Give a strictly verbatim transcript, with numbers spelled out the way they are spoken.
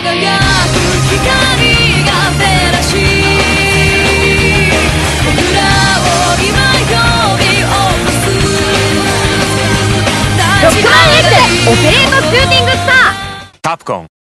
輝く光が照らし僕らを今呼び起こすロックマン X オペレートシューティングスター。 カプコン